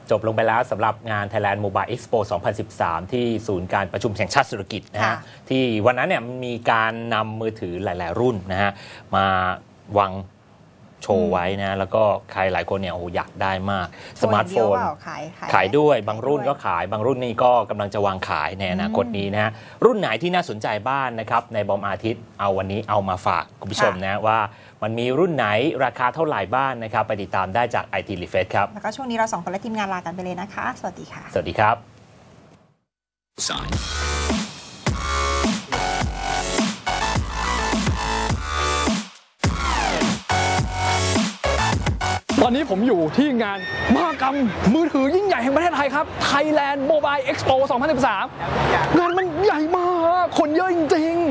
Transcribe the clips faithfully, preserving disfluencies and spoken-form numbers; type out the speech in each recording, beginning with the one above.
จบลงไปแล้วสำหรับงาน Thailand Mobile Expo สองพันสิบสาม ที่ศูนย์การประชุมแห่งชาติสุรกิจนะฮะที่วันนั้นเนี่ยมีการนำมือถือหลายๆรุ่นนะฮะมาวางโชว์ไว้นะแล้วก็ใครหลายคนเนี่ยโอ้อยากได้มากสมาร์ทโฟนขายขายด้วยบางรุ่นก็ขายบางรุ่นนี่ก็กำลังจะวางขายในอนาคตนี้นะฮะรุ่นไหนที่น่าสนใจบ้างนะครับในบอมอาทิตย์เอาวันนี้เอามาฝากคุณผู้ชมนะว่ามันมีรุ่นไหนราคาเท่าไหร่บ้างนะครับไปติดตามได้จาก ไอ ที Refresh ครับแล้วก็ช่วงนี้เราสองคนและทีมงานลากันไปเลยนะคะสวัสดีค่ะสวัสดีครับตอนนี้ผมอยู่ที่งานมหกรรมมือถือยิ่งใหญ่แห่งประเทศไทยครับ Thailand Mobile Expo สองพันสิบสาม งานมันใหญ่มากคนเยอะจริง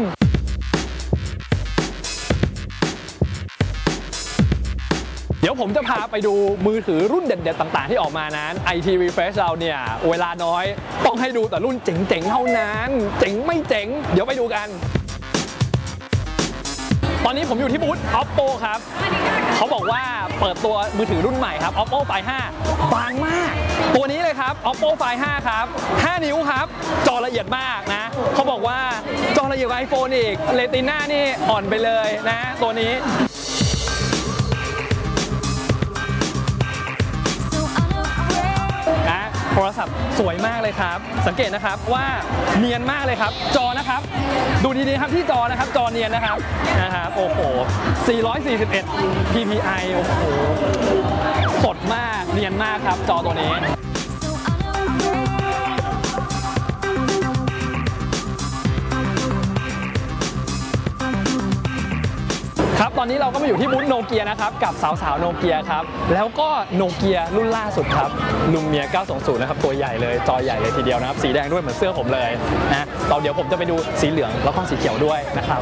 ๆเดี๋ยวผมจะพาไปดูมือถือรุ่นเด็ดๆต่างๆที่ออกมานั้น ไอ ที Refresh เราเนี่ยเวลาน้อยต้องให้ดูแต่รุ่นเจ๋งๆเท่านั้นเจ๋งไม่เจ๋งเดี๋ยวไปดูกันตอนนี้ผมอยู่ที่บูธ Oppo ครับเขาบอกว่าเปิดตัวมือถือรุ่นใหม่ครับ Oppo ไฟ ห้า บางมากตัวนี้เลยครับ Oppo ไฟ ห้า ครับห้านิ้วครับจอละเอียดมากนะเขาบอกว่าจอละเอียดกว่า iPhone อีก Retina นี่อ่อนไปเลยนะตัวนี้นะโทรศัพท์สวยมากเลยครับสังเกตนะครับว่าเนียนมากเลยครับจอนะครับดูดีๆครับที่จอนะครับจอเนียนนะครับนะครับโอ้โหสี่ร้อยสี่สิบเอ็ด พี พี ไอ โอ้โหสดมากเนียนมากครับจอตัวนี้ครับตอนนี้เราก็มาอยู่ที่บูธโนเกียนะครับกับสาวๆโนเกียครับแล้วก็โนเกียรุ่นล่าสุดครับลูเมียเก้าสองศูนย์นะครับตัวใหญ่เลยจอใหญ่เลยทีเดียวนะครับสีแดงด้วยเหมือนเสื้อผมเลยนะตอนเดี๋ยวผมจะไปดูสีเหลืองแล้วก็สีเขียวด้วยนะครับ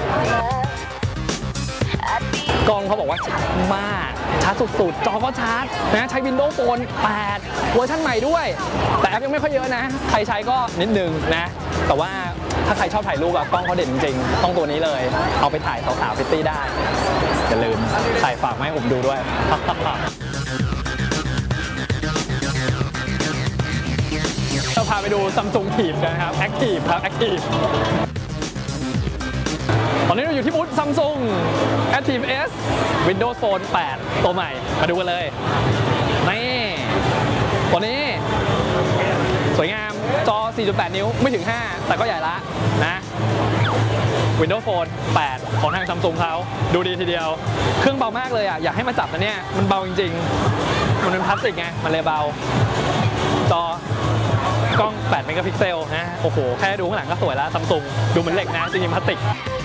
กล้องเขาบอกว่าชัดมากชัดสุดๆจอก็ชัดนะใช้ Windows Phone แปดเวอร์ชันใหม่ด้วยแต่แอปยังไม่ค่อยเยอะนะใครใช้ก็นิดนึงนะแต่ว่าถ้าใครชอบถ่ายรูปอะกล้องเขาเด่นจริงๆต้องตัวนี้เลยเอาไปถ่ายสาวๆพิตตี้ได้อย่าลืมใส่ฝากมาให้ผมดูด้วยเราพาไปดู Samsung Team กันครับ Active ครับ Activeตอนนี้เราอยู่ที่บูธ Samsung Active S Windows Phone แปดตัวใหม่มาดูกันเลยนี่ตัวนี้สวยงามจอ สี่จุดแปด นิ้วไม่ถึงห้าแต่ก็ใหญ่ละนะ Windows Phone แปดของทาง Samsung เขาดูดีทีเดียวเครื่องเบามากเลยอ่ะอยากให้มาจับนะเนี่ยมันเบาจริงๆมันเป็นพลาสติกไงมันเลยเบาจอกล้องแปดเมกะพิกเซลนะโอ้โหแค่ดูข้างหลังก็สวยแล้ว Samsung ดูเหมือนเหล็กนะจริงๆพลาสติก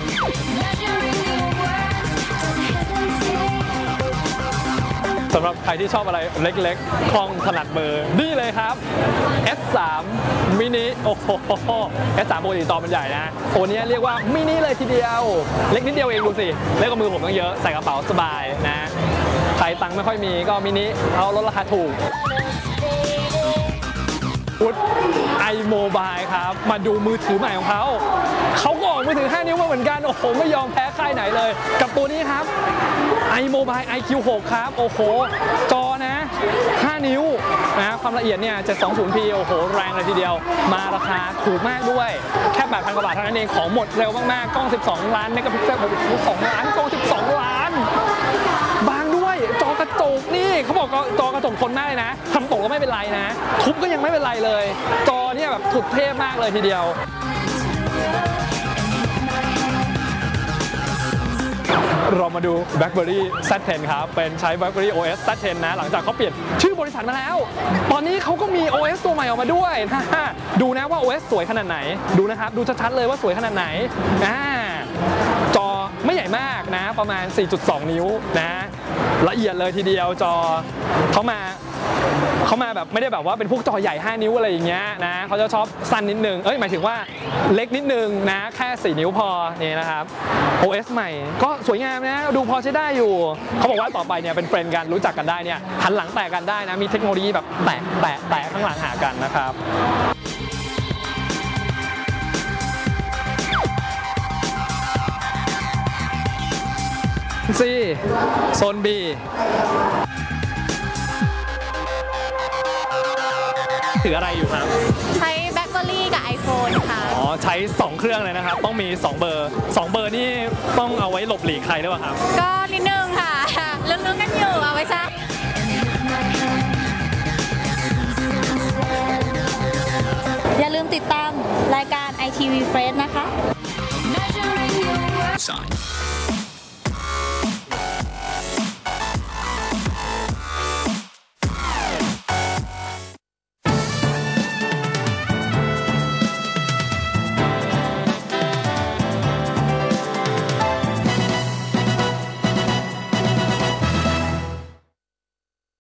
สำหรับใครที่ชอบอะไรเล็กๆคล่องถนัดมือนี่เลยครับ เอส สาม mini โอ้โห เอส สาม ปกติจอมันใหญ่นะตัวนี้เรียกว่ามินิเลยทีเดียวเล็กนิดเดียวเองดูสิเล็กกว่ามือผมตั้งเยอะใส่กระเป๋าสบายนะใครตังค์ไม่ค่อยมีก็มินิเอาลดราคาถูกไอโมบายครับมาดูมือถือใหม่ของเขาเขาก็ออกมือถือห้านิ้วมาเหมือนกันโอ้โหไม่ยอมแพ้ค่ายไหนเลยกับตัวนี้ครับ iMobile ไอ คิว หก ครับโอ้โหจอนะห้านิ้วนะความละเอียดเนี่ย เจ็ดสองศูนย์พี โอ้โหแรงเลยทีเดียวมาราคาถูกมากด้วยแค่ แปดพัน กว่าบาทเท่านั้นเองของหมดเร็วมากๆกล้องสิบสองล้านเมกะพิกเซลสองล้านกล้องสิบสองล้านบางด้วยจอกระจกนี่เขาบอกจอกระจกทนได้นะทำตกก็ไม่เป็นไรนะทุบก็ยังไม่เป็นไรเลยจอเนี่ยแบบถูกเทพมากเลยทีเดียวเรามาดู BlackBerry แซด เท็น ครับเป็นใช้ BlackBerry โอ เอส แซด เท็น นะหลังจากเขาเปลี่ยนชื่อบริษัทมาแล้วตอนนี้เขาก็มี โอ เอส ตัวใหม่ออกมาด้วยดูนะว่า โอ เอส สวยขนาดไหนดูนะครับดูชัดๆเลยว่าสวยขนาดไหนอ่าจอไม่ใหญ่มากนะประมาณ สี่จุดสอง นิ้วนะละเอียดเลยทีเดียวจอเขามาเขามาแบบไม่ได้แบบว่าเป็นพวกจอใหญ่ห้านิ้วอะไรอย่างเงี้ยนะเขาจะชอบสั้นนิดนึงเอ้ยหมายถึงว่าเล็กนิดนึงนะแค่สี่นิ้วพอนี่นะครับ โอ เอส ใหม่ก็สวยงามนะดูพอใช้ได้อยู่เขาบอกว่าต่อไปเนี่ยเป็นเฟรนด์กันรู้จักกันได้เนี่ยหันหลังแตะกันได้นะมีเทคโนโลยีแบบแตะแตะแตะข้างหลังหากันนะครับซีโซน B ถืออะไรอยู่ครับใช้แบล็คเบอร์รี่กับ iPhone ค่ะอ๋อใช้สองเครื่องเลยนะครับต้องมีสองเบอร์สองเบอร์นี่ต้องเอาไว้หลบหลีกใครหรือเปล่าครับก็นิดนึงค่ะลุ้นๆกันอยู่เอาไว้ซะอย่าลืมติดตามรายการ ไอ ที วี Fresh นะคะ Sign.